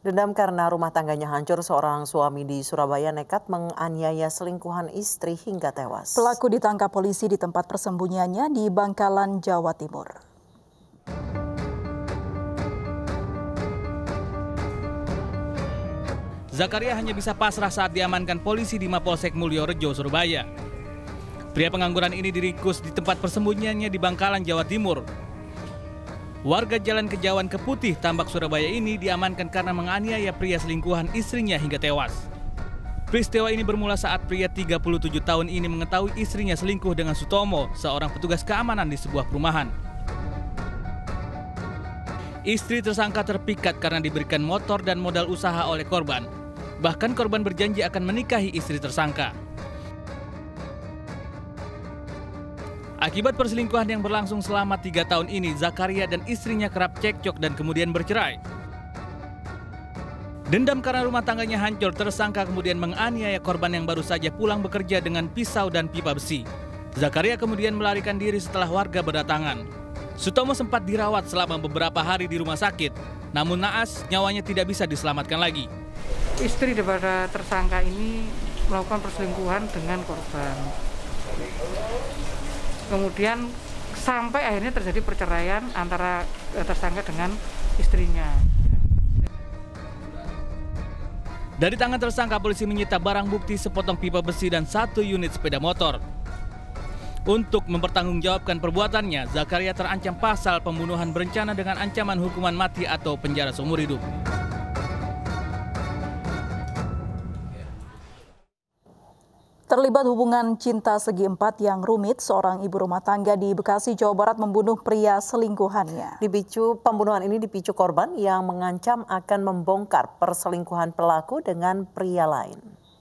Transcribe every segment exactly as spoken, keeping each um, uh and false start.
Dendam karena rumah tangganya hancur, seorang suami di Surabaya nekat menganiaya selingkuhan istri hingga tewas. Pelaku ditangkap polisi di tempat persembunyiannya di Bangkalan, Jawa Timur. Zakaria hanya bisa pasrah saat diamankan polisi di Mapolsek Mulyorejo, Surabaya. Pria pengangguran ini diringkus di tempat persembunyiannya di Bangkalan, Jawa Timur. Warga Jalan Kejauhan Keputih, Tambak, Surabaya ini diamankan karena menganiaya pria selingkuhan istrinya hingga tewas. Peristiwa ini bermula saat pria tiga puluh tujuh tahun ini mengetahui istrinya selingkuh dengan Sutomo, seorang petugas keamanan di sebuah perumahan. Istri tersangka terpikat karena diberikan motor dan modal usaha oleh korban. Bahkan korban berjanji akan menikahi istri tersangka. Akibat perselingkuhan yang berlangsung selama tiga tahun ini, Zakaria dan istrinya kerap cekcok dan kemudian bercerai. Dendam karena rumah tangganya hancur, tersangka kemudian menganiaya korban yang baru saja pulang bekerja dengan pisau dan pipa besi. Zakaria kemudian melarikan diri setelah warga berdatangan. Sutomo sempat dirawat selama beberapa hari di rumah sakit, namun naas nyawanya tidak bisa diselamatkan lagi. Istri daripada tersangka ini melakukan perselingkuhan dengan korban. Kemudian sampai akhirnya terjadi perceraian antara tersangka dengan istrinya. Dari tangan tersangka, polisi menyita barang bukti sepotong pipa besi dan satu unit sepeda motor. Untuk mempertanggungjawabkan perbuatannya, Zakaria terancam pasal pembunuhan berencana dengan ancaman hukuman mati atau penjara seumur hidup. Terlibat hubungan cinta segi empat yang rumit, seorang ibu rumah tangga di Bekasi, Jawa Barat membunuh pria selingkuhannya. Dipicu pembunuhan ini dipicu korban yang mengancam akan membongkar perselingkuhan pelaku dengan pria lain.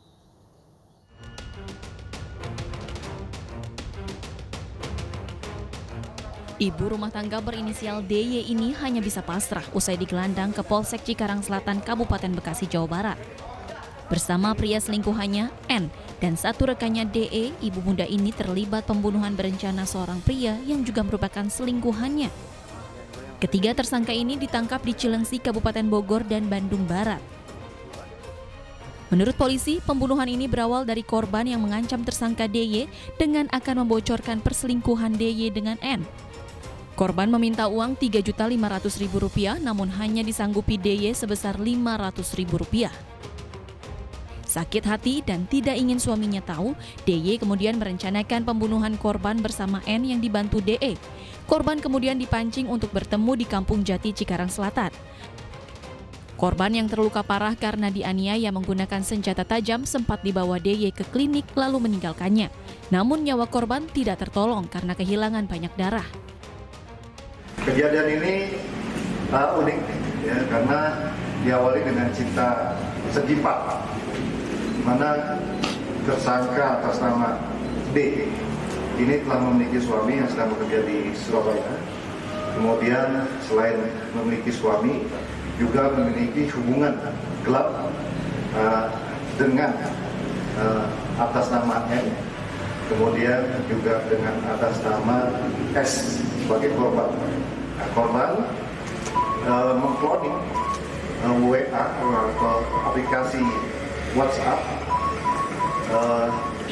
Ibu rumah tangga berinisial D Y ini hanya bisa pasrah usai digelandang ke Polsek Cikarang Selatan, Kabupaten Bekasi, Jawa Barat. Bersama pria selingkuhannya, N, dan satu rekannya D E, ibu muda ini terlibat pembunuhan berencana seorang pria yang juga merupakan selingkuhannya. Ketiga tersangka ini ditangkap di Cilengsi, Kabupaten Bogor, dan Bandung Barat. Menurut polisi, pembunuhan ini berawal dari korban yang mengancam tersangka D Y dengan akan membocorkan perselingkuhan D Y dengan N. Korban meminta uang tiga juta lima ratus ribu rupiah, namun hanya disanggupi D Y sebesar lima ratus ribu rupiah. Sakit hati dan tidak ingin suaminya tahu, D Y kemudian merencanakan pembunuhan korban bersama N yang dibantu D E. Korban kemudian dipancing untuk bertemu di Kampung Jati, Cikarang Selatan. Korban yang terluka parah karena dianiaya menggunakan senjata tajam sempat dibawa D Y ke klinik lalu meninggalkannya. Namun nyawa korban tidak tertolong karena kehilangan banyak darah. Kejadian ini uh, unik ya, karena diawali dengan cinta segi empat, mana tersangka atas nama D ini telah memiliki suami yang sedang bekerja di Surabaya. Kemudian selain memiliki suami, juga memiliki hubungan gelap uh, dengan uh, atas nama N, kemudian juga dengan atas nama S sebagai korban. Nah, korban uh, mengkloning uh, W A atau aplikasi WhatsApp uh,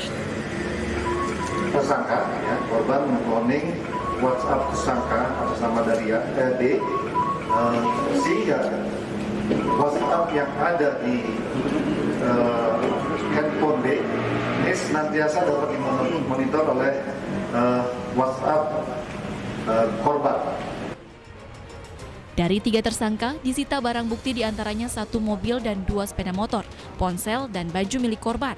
tersangka, ya, korban mengkloning WhatsApp tersangka atas nama Daria eh, D, uh, sehingga WhatsApp yang ada di uh, handphone D ini senantiasa dapat dimonitor oleh uh, WhatsApp uh, korban. Dari tiga tersangka, disita barang bukti diantaranya satu mobil dan dua sepeda motor, ponsel, dan baju milik korban.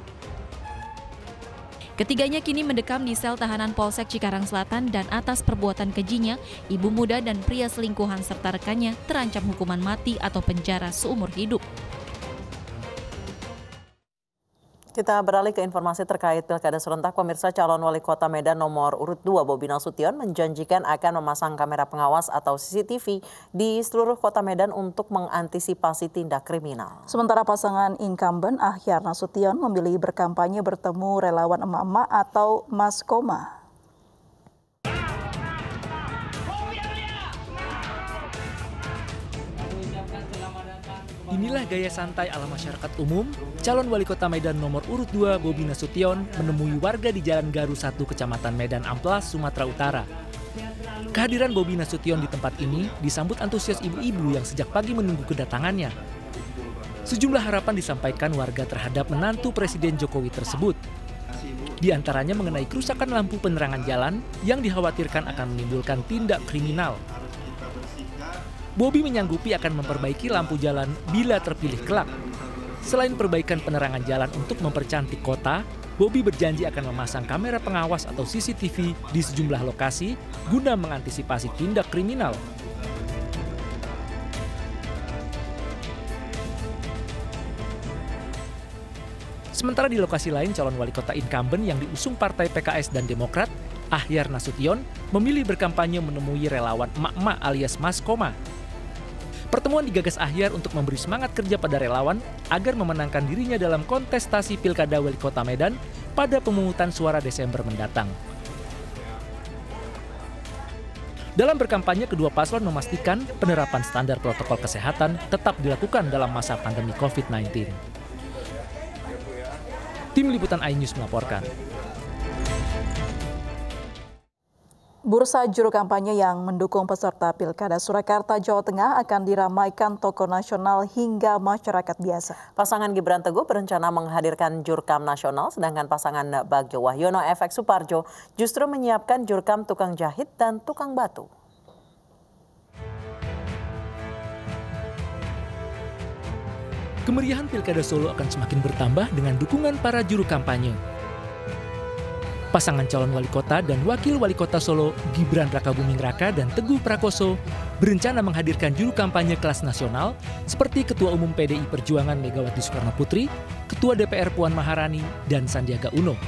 Ketiganya kini mendekam di sel tahanan Polsek Cikarang Selatan dan atas perbuatan kejinya, ibu muda dan pria selingkuhan serta rekannya terancam hukuman mati atau penjara seumur hidup. Kita beralih ke informasi terkait Pilkada serentak. Pemirsa, calon wali kota Medan nomor urut dua Bobi Nasution menjanjikan akan memasang kamera pengawas atau C C T V di seluruh kota Medan untuk mengantisipasi tindak kriminal. Sementara pasangan incumbent Ahyar Nasution memilih berkampanye bertemu relawan emak-emak atau Mas Koma. Inilah gaya santai ala masyarakat umum, calon wali kota Medan nomor urut dua Bobi Nasution menemui warga di Jalan Garu satu Kecamatan Medan Amplas, Sumatera Utara. Kehadiran Bobi Nasution di tempat ini disambut antusias ibu-ibu yang sejak pagi menunggu kedatangannya. Sejumlah harapan disampaikan warga terhadap menantu Presiden Jokowi tersebut. Di antaranya mengenai kerusakan lampu penerangan jalan yang dikhawatirkan akan menimbulkan tindak kriminal. Bobi menyanggupi akan memperbaiki lampu jalan bila terpilih kelak. Selain perbaikan penerangan jalan untuk mempercantik kota, Bobi berjanji akan memasang kamera pengawas atau C C T V di sejumlah lokasi guna mengantisipasi tindak kriminal. Sementara di lokasi lain, calon wali kota incumbent yang diusung partai P K S dan Demokrat, Ahyar Nasution, memilih berkampanye menemui relawan emak-emak alias Mas Koma. Pertemuan digagas Ahyar untuk memberi semangat kerja pada relawan agar memenangkan dirinya dalam kontestasi Pilkada Wali Kota Medan pada pemungutan suara Desember mendatang. Dalam berkampanye, kedua paslon memastikan penerapan standar protokol kesehatan tetap dilakukan dalam masa pandemi covid sembilan belas. Tim Liputan iNews melaporkan. Bursa juru kampanye yang mendukung peserta Pilkada Surakarta, Jawa Tengah akan diramaikan tokoh nasional hingga masyarakat biasa. Pasangan Gibran Teguh berencana menghadirkan jurkam nasional, sedangkan pasangan Bagio Wahyono Efek Suparjo justru menyiapkan jurkam tukang jahit dan tukang batu. Kemeriahan Pilkada Solo akan semakin bertambah dengan dukungan para juru kampanye. Pasangan calon wali kota dan wakil wali kota Solo, Gibran Rakabuming Raka dan Teguh Prakoso, berencana menghadirkan juru kampanye kelas nasional seperti Ketua Umum P D I Perjuangan Megawati Soekarno Putri, Ketua D P R Puan Maharani, dan Sandiaga Uno.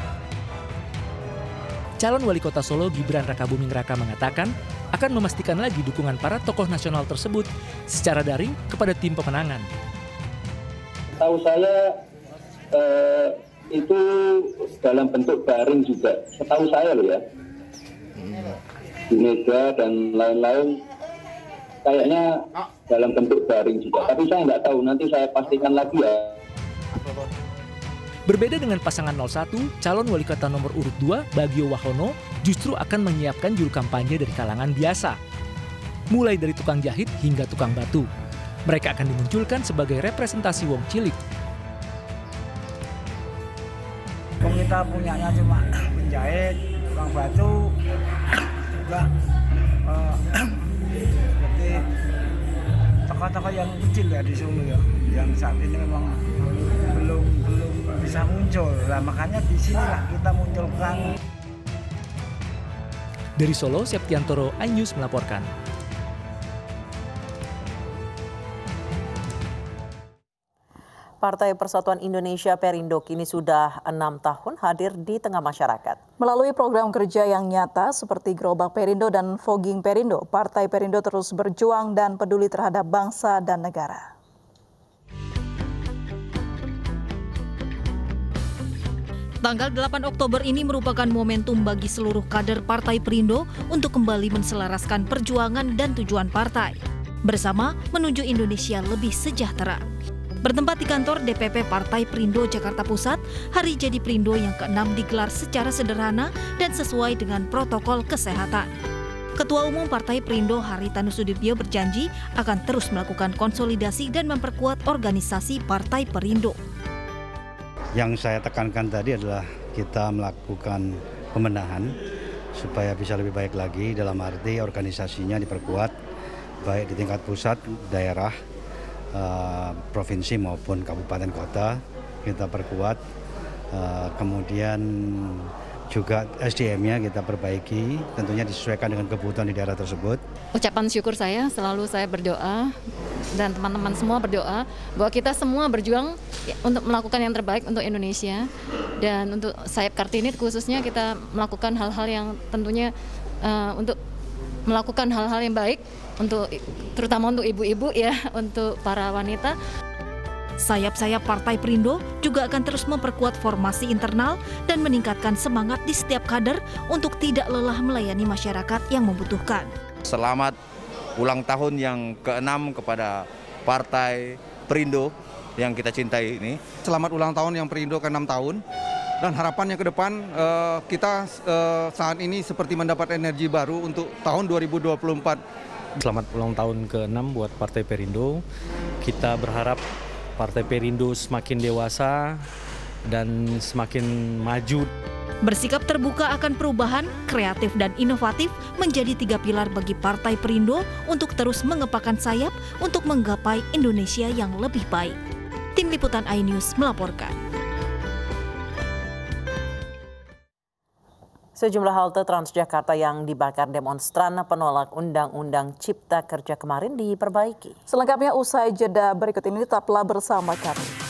Calon wali kota Solo, Gibran Rakabuming Raka mengatakan akan memastikan lagi dukungan para tokoh nasional tersebut secara daring kepada tim pemenangan. Tahu saya eh, itu dalam bentuk daring juga, setahu saya loh ya. Bu Mega dan lain-lain kayaknya dalam bentuk daring juga, tapi saya nggak tahu, nanti saya pastikan lagi ya. Berbeda dengan pasangan nol satu, calon wali kota nomor urut dua, Bagio Wahyono, justru akan menyiapkan juru kampanye dari kalangan biasa. Mulai dari tukang jahit hingga tukang batu. Mereka akan dimunculkan sebagai representasi wong cilik. Kita punyanya cuma penjahit, tukang batu, juga uh, seperti tokoh-tokoh yang kecil ya di Solo ya, yang saat ini memang belum belum bisa muncul. Nah, makanya di sinilah kita munculkan. Dari Solo, Septiantoro, iNews melaporkan. Partai Persatuan Indonesia Perindo kini sudah enam tahun hadir di tengah masyarakat. Melalui program kerja yang nyata seperti Gerobak Perindo dan Fogging Perindo, Partai Perindo terus berjuang dan peduli terhadap bangsa dan negara. Tanggal delapan Oktober ini merupakan momentum bagi seluruh kader Partai Perindo untuk kembali menselaraskan perjuangan dan tujuan partai, bersama menuju Indonesia lebih sejahtera. Bertempat di kantor D P P Partai Perindo Jakarta Pusat, Hari Jadi Perindo yang keenam digelar secara sederhana dan sesuai dengan protokol kesehatan. Ketua Umum Partai Perindo Haritanu Sudibyo berjanji akan terus melakukan konsolidasi dan memperkuat organisasi Partai Perindo. Yang saya tekankan tadi adalah kita melakukan pembenahan supaya bisa lebih baik lagi, dalam arti organisasinya diperkuat baik di tingkat pusat, daerah, Uh, provinsi maupun kabupaten kota kita perkuat, uh, kemudian juga S D M-nya kita perbaiki, tentunya disesuaikan dengan kebutuhan di daerah tersebut. Ucapan syukur saya, selalu saya berdoa dan teman-teman semua berdoa bahwa kita semua berjuang untuk melakukan yang terbaik untuk Indonesia, dan untuk Sayap Kartini khususnya kita melakukan hal-hal yang tentunya uh, untuk melakukan hal-hal yang baik untuk terutama untuk ibu-ibu ya, untuk para wanita. Sayap-sayap Partai Perindo juga akan terus memperkuat formasi internal dan meningkatkan semangat di setiap kader untuk tidak lelah melayani masyarakat yang membutuhkan. Selamat ulang tahun yang keenam kepada Partai Perindo yang kita cintai ini. Selamat ulang tahun yang Perindo ke enam tahun. Dan harapannya ke depan uh, kita uh, saat ini seperti mendapat energi baru untuk tahun dua ribu dua puluh empat. Selamat ulang tahun ke enam buat Partai Perindo. Kita berharap Partai Perindo semakin dewasa dan semakin maju. Bersikap terbuka akan perubahan, kreatif dan inovatif menjadi tiga pilar bagi Partai Perindo untuk terus mengepakkan sayap untuk menggapai Indonesia yang lebih baik. Tim Liputan iNews melaporkan. Sejumlah halte Transjakarta yang dibakar demonstran penolak Undang-Undang Cipta Kerja kemarin diperbaiki. Selengkapnya usai jeda berikut ini, tetaplah bersama kami.